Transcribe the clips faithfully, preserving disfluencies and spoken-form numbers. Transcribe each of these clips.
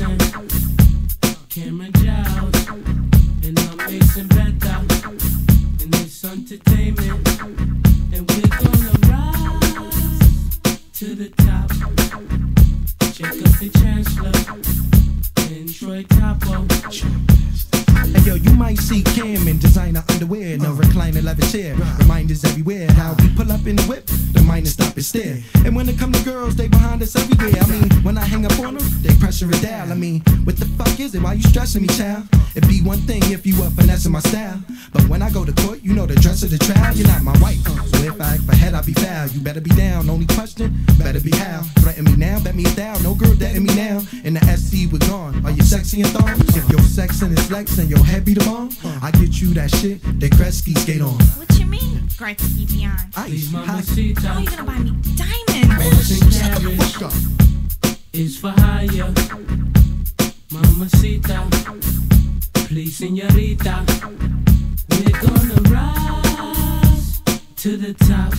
Manson, Camera Giles, and I'm Mason Betha, and it's Untertainment, and we're gonna rise to the top. Check out the Chancellor and Troy Topo. Hey yo, you might see Cam in designer underwear, no reclining leather chair. Reminders everywhere, how we pull up in the whip, the mind is stop and stare. And when it come to girls, they behind us everywhere. I mean, when I hang up on them, they pressure it down. I mean, what the fuck is it? Why you stressing me, child? It'd be one thing if you were finessing my style, but when I go to court, you know the dress of the trial. You're not my wife, so if I act for head, I'll be foul. You better be down, only question, better be how. Threaten me now, bet me a down, no girl dating me now. In the S C, we're gone. Are you sexy and thongs? If your sex and it's flex and your head be the bomb, I get you that shit that Gretzky skate on. What you mean, Gretzky beyond? Please, Mamacita. How you gonna buy me diamonds? Horse and carriage is for hire. Mamacita, please, señorita. We're gonna rise to the top.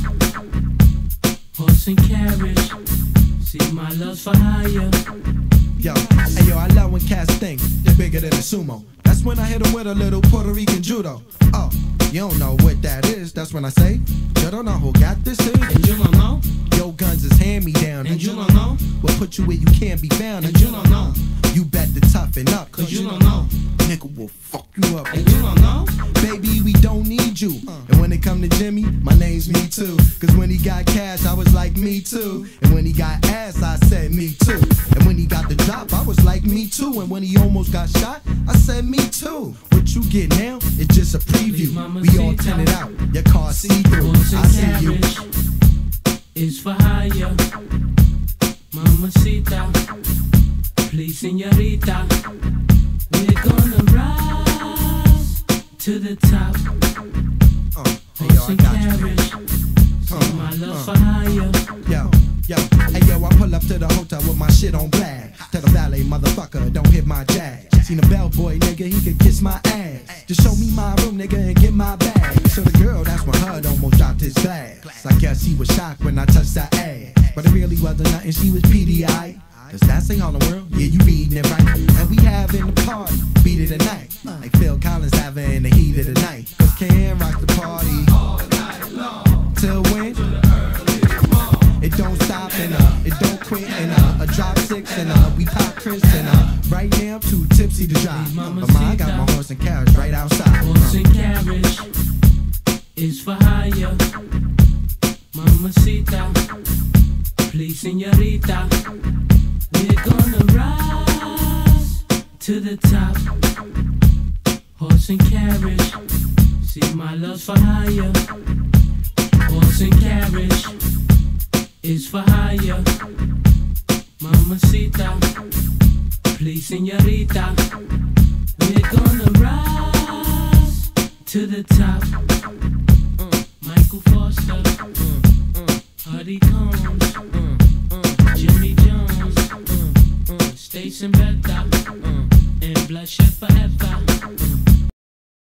Horse and carriage, see my love's for hire. Yo, hey yo, I love when cats think they're bigger than a sumo. That's when I hit them with a little Puerto Rican judo. Oh, you don't know what that is, that's when I say, you don't know who got this here. And you don't know? Yo, guns is hand me down. And you don't know? We'll put you where you can't be found. And you don't know? You bet to toughen up, Cause you don't know. Nigga will fuck you up. And you don't know? Baby, we don't need you. And when it come to Jimmy, my name's me too. Cause when he got cash, I was like me too. And when he got ass, I said me too. And when he got the drop, I was like me too. And when he almost got shot, I said me too. What you get now, it's just a preview. We all tinted out, your car see-through. I see you. Is for hire. Mamacita, please, señorita. We're gonna rise to the top. Uh, hey, yo, Horse I and got you. carriage, Uh, see my love uh. for hire. Yo, yo, hey yo, I pull up to the hotel with my shit on black. Tell the valet, motherfucker, don't hit my jag. Seen a bellboy, nigga, he could kiss my ass. Just show me my room, nigga, and get my bag. So the girl, that's when H U D almost dropped his glass. I guess he was shocked when I touched that ass. But it really wasn't nothing, she was P D I. Cause that's ain't all the world, yeah, you reading it right. And we having the party, beat it tonight. Like Phil Collins having the heat of the night. Cause Cam rock the party all night long. Till when? It don't stop and uh, it don't quit and uh, a drop six and uh, we pop Chris and uh, right now I'm too tipsy to drive. But mine got my horse and carriage right outside. Horse and carriage is for hire. Mamacita, please, señorita. We're gonna rise to the top. Horse and carriage, see my love's for hire. Horse and carriage is for hire. Mamacita, please, señorita. We're gonna rise to the top. Uh, Michael Foster, uh, uh, Hardy Combs, uh, uh, Jimmy Jones, uh, uh, Station Betha, uh, and Bloodshed Forever.